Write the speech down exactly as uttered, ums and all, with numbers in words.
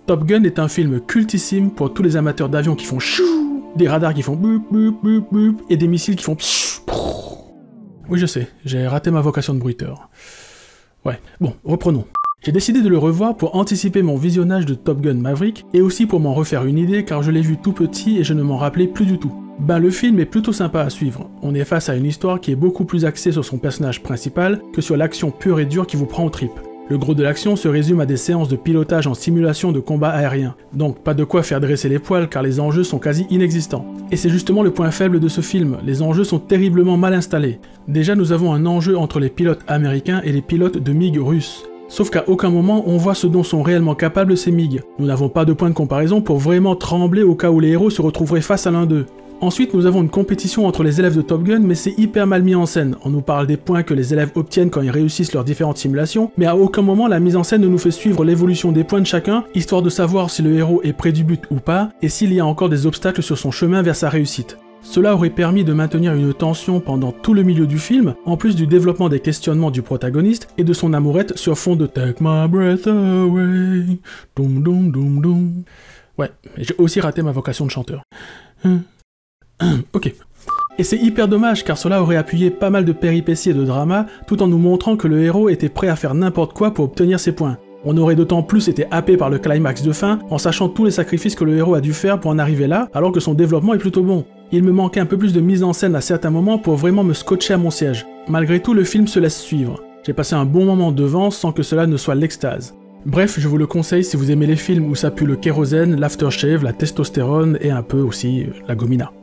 Top Gun est un film cultissime pour tous les amateurs d'avions qui font chou, des radars qui font bup bup bup bup et des missiles qui font pshh, prrr. Oui je sais, j'ai raté ma vocation de bruiteur. Ouais, bon, reprenons. J'ai décidé de le revoir pour anticiper mon visionnage de Top Gun Maverick, et aussi pour m'en refaire une idée car je l'ai vu tout petit et je ne m'en rappelais plus du tout. Ben le film est plutôt sympa à suivre, on est face à une histoire qui est beaucoup plus axée sur son personnage principal que sur l'action pure et dure qui vous prend aux tripes. Le gros de l'action se résume à des séances de pilotage en simulation de combat aérien, donc pas de quoi faire dresser les poils car les enjeux sont quasi inexistants. Et c'est justement le point faible de ce film, les enjeux sont terriblement mal installés. Déjà nous avons un enjeu entre les pilotes américains et les pilotes de MiG russes. Sauf qu'à aucun moment on voit ce dont sont réellement capables ces MiG. Nous n'avons pas de point de comparaison pour vraiment trembler au cas où les héros se retrouveraient face à l'un d'eux. Ensuite, nous avons une compétition entre les élèves de Top Gun, mais c'est hyper mal mis en scène. On nous parle des points que les élèves obtiennent quand ils réussissent leurs différentes simulations, mais à aucun moment la mise en scène ne nous fait suivre l'évolution des points de chacun, histoire de savoir si le héros est près du but ou pas, et s'il y a encore des obstacles sur son chemin vers sa réussite. Cela aurait permis de maintenir une tension pendant tout le milieu du film, en plus du développement des questionnements du protagoniste et de son amourette sur fond de Take my breath away, doum doum doum doum. Ouais, et j'ai aussi raté ma vocation de chanteur. Hum. Ok. Et c'est hyper dommage car cela aurait appuyé pas mal de péripéties et de drama tout en nous montrant que le héros était prêt à faire n'importe quoi pour obtenir ses points. On aurait d'autant plus été happé par le climax de fin en sachant tous les sacrifices que le héros a dû faire pour en arriver là alors que son développement est plutôt bon. Il me manquait un peu plus de mise en scène à certains moments pour vraiment me scotcher à mon siège. Malgré tout, le film se laisse suivre. J'ai passé un bon moment devant sans que cela ne soit l'extase. Bref, je vous le conseille si vous aimez les films où ça pue le kérosène, l'aftershave, la testostérone et un peu aussi la gomina.